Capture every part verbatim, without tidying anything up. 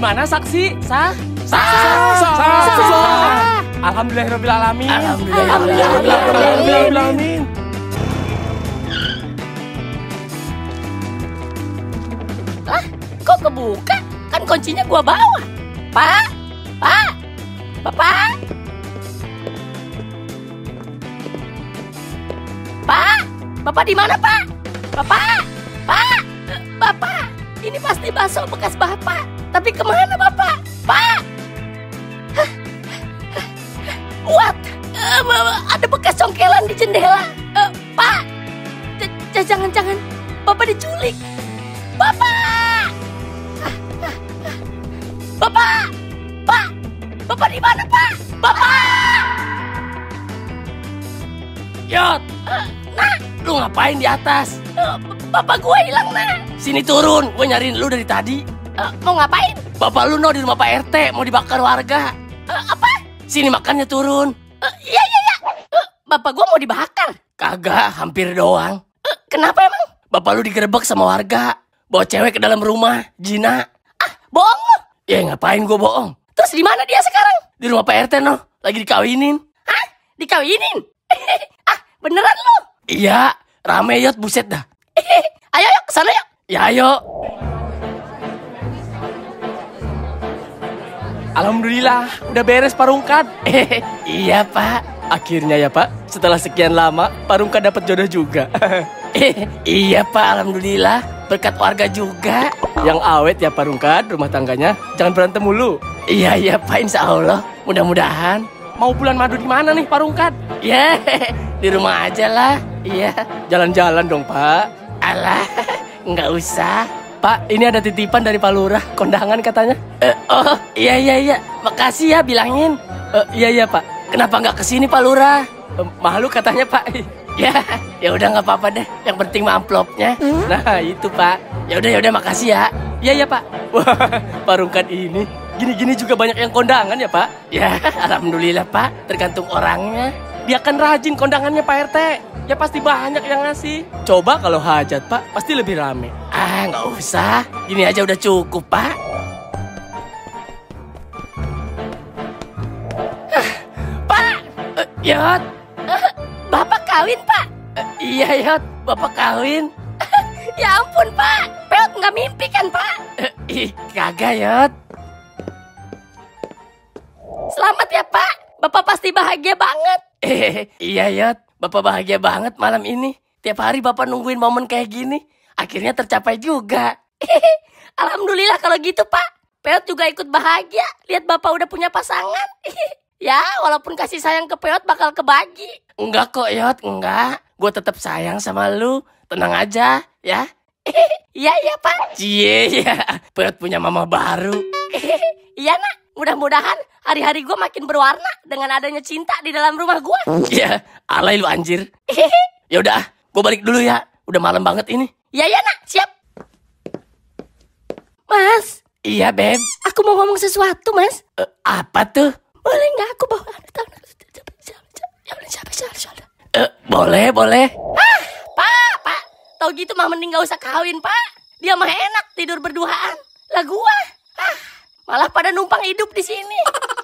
Gimana saksi? Sah? Sah. Sah. Sah. Sah. Alhamdulillahirabbil alamin. Alhamdulillahirabbil alamin. Lah, kok kebuka? Kan kuncinya gua bawa. Pak, Pak, Bapak, Pak, Bapak di mana Pak? Bapak, Pak, Bapak, ini pasti bakso bekas Bapak. Tapi kemana Bapak? Pak, what? Uh, ada bekas congkelan di jendela. Uh, Pak, jangan-jangan Bapak diculik. Bapak! Bapak! Pak! Bapak di mana, Pak? Bapak! Yot! Uh, nah, Lu ngapain di atas? uh, Bapak gue hilang, nah. Sini turun, gue nyariin lu dari tadi. Uh, mau ngapain? Bapak lu no di rumah Pak R T, mau dibakar warga. Uh, apa? Sini makannya turun. Uh, iya, iya, iya. Uh, Bapak gue mau dibakar. Kagak, hampir doang. Uh, kenapa emang? Bapak lu digerebek sama warga. Bawa cewek ke dalam rumah, Jina. Ah, bohong lu. Ya ngapain gue bohong? Terus di mana dia sekarang? Di rumah Pak R T no, lagi dikawinin. Hah? Dikawinin? Ah, beneran lu? Iya, rame Yot, buset dah. Ayo, yuk, kesana yuk. Ya ayo. Alhamdulillah, udah beres Parungkad. Iya Pak, akhirnya ya Pak. Setelah sekian lama, Parungkad dapat jodoh juga. Iya Pak, alhamdulillah. Berkat warga juga. Yang awet ya Parungkad, rumah tangganya. Jangan berantem mulu. Iya iya Pak, insya Allah. Mudah-mudahan. Mau bulan madu di mana nih Parungkad? Ya, di rumah aja lah. Iya, jalan-jalan dong Pak. Alah, nggak usah. Pak, ini ada titipan dari Pak Lurah, kondangan katanya. Uh, oh, iya iya iya, makasih ya bilangin. Uh, iya iya Pak, kenapa nggak kesini Pak Lurah? Uh, malu katanya Pak. Ya, ya udah nggak apa-apa deh. Yang penting mah amplopnya. Hmm? Nah itu Pak. Ya udah ya udah makasih ya. Iya ya Pak. Wah, Parungkad ini gini-gini juga banyak yang kondangan ya Pak. Ya, alhamdulillah Pak. Tergantung orangnya. Dia kan rajin kondangannya Pak R T. Ya pasti banyak yang ngasih. Coba kalau hajat Pak, pasti lebih rame. Ah, nggak usah. Gini aja udah cukup Pak. Pak! Uh, Yot! Uh, Bapak kawin Pak? Uh, iya Yot, Bapak kawin. Ya ampun Pak, Peot nggak mimpi kan Pak? Uh, ih, kagak Yot. Selamat ya Pak, Bapak pasti bahagia banget. Eh, iya Yot, Bapak bahagia banget malam ini. Tiap hari Bapak nungguin momen kayak gini. Akhirnya tercapai juga. Alhamdulillah kalau gitu Pak. Peot juga ikut bahagia lihat Bapak udah punya pasangan. Ya, walaupun kasih sayang ke Peot bakal kebagi. Enggak kok Yot, enggak. Gue tetap sayang sama lu. Tenang aja, ya. Iya, iya Pak. Cie, ya. Peot punya mama baru. Iya nak, mudah-mudahan hari-hari gue makin berwarna dengan adanya cinta di dalam rumah gue. Ya, alay lu anjir. Ya udah, gue balik dulu ya. Udah malam banget ini. Ya ya nak, siap. Mas. Iya Beb. Aku mau ngomong sesuatu Mas. Uh, apa tuh? Boleh nggak aku bawa anak tangan? Uh, boleh, boleh. Ah, Pak, Pak. Tau gitu mah mending gak usah kawin Pak. Dia mah enak tidur berduaan. Lah gua, ah, malah pada numpang hidup di sini.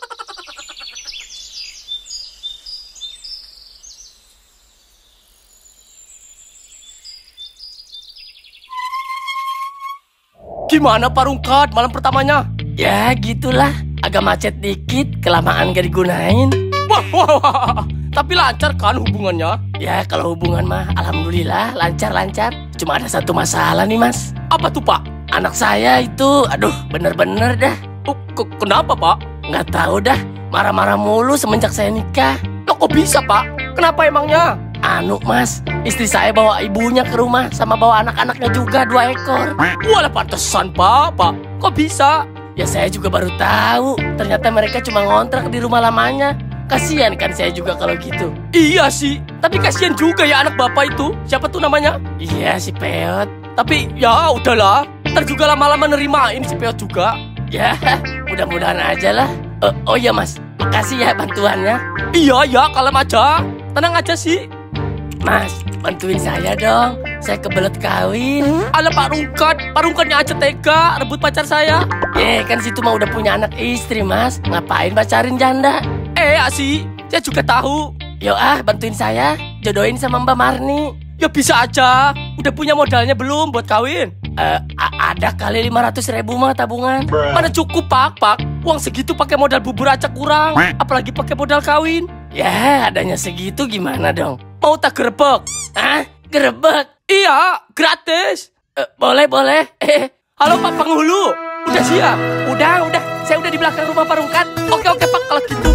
Gimana Parungkad malam pertamanya? Ya gitulah, agak macet dikit, kelamaan gak digunain. Wah, wah, wah. Tapi lancar kan hubungannya? Ya kalau hubungan mah alhamdulillah lancar-lancar. Cuma ada satu masalah nih Mas. Apa tuh Pak? Anak saya itu, aduh bener-bener dah. Oh, ke kenapa Pak? Nggak tahu dah, marah-marah mulu semenjak saya nikah. Loh kok bisa Pak? Kenapa emangnya? Anu Mas, istri saya bawa ibunya ke rumah sama bawa anak-anaknya juga dua ekor. Walah pantesan Pak, Pak. Kok bisa? Ya saya juga baru tahu. Ternyata mereka cuma ngontrak di rumah lamanya. Kasian kan saya juga kalau gitu. Iya sih, tapi kasian juga ya anak bapak itu. Siapa tuh namanya? Iya si Peot. Tapi ya udahlah, ntar juga lama-lama nerimain si Peot juga. Ya, mudah-mudahan aja lah. Uh, oh iya Mas, makasih ya bantuannya. Iya ya, kalem aja. Tenang aja sih. Mas, bantuin saya dong. saya kebelet kawin. Ala Pak Rungkat, Pak Rungkatnya aja tega rebut pacar saya. Eh, kan situ mah udah punya anak istri, Mas. Ngapain pacarin janda? Eh, Asi, saya juga tahu. Yo ah, bantuin saya. Jodohin sama Mbak Marni. Ya bisa aja. Udah punya modalnya belum buat kawin? Eh, a- ada kali lima ratus ribu mah tabungan. Mana cukup, Pak, Pak. Uang segitu pakai modal bubur aja kurang. Apalagi pakai modal kawin. Ya, adanya segitu gimana dong? Mau tak gerebek? Hah? Gerebek? Iya, gratis. Eh, boleh, boleh. Eh, Halo Pak Penghulu, udah siap? udah, udah. Saya udah di belakang rumah Pak Rungkat. Oke, oke Pak, kalau gitu